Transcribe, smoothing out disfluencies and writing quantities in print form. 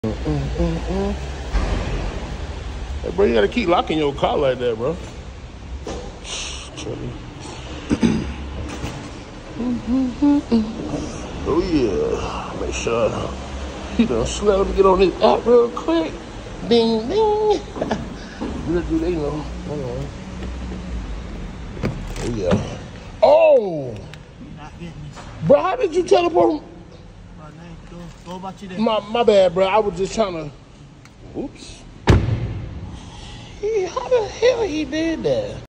Hey, bro, you gotta keep locking your car like that, bro. Oh yeah, make sure you done slow to get on this app real quick. Ding ding. Let's do they know. Hold on. Oh yeah. Oh, bro, how did you teleport? My bad, bro. I was just trying to. Oops. How the hell he did that?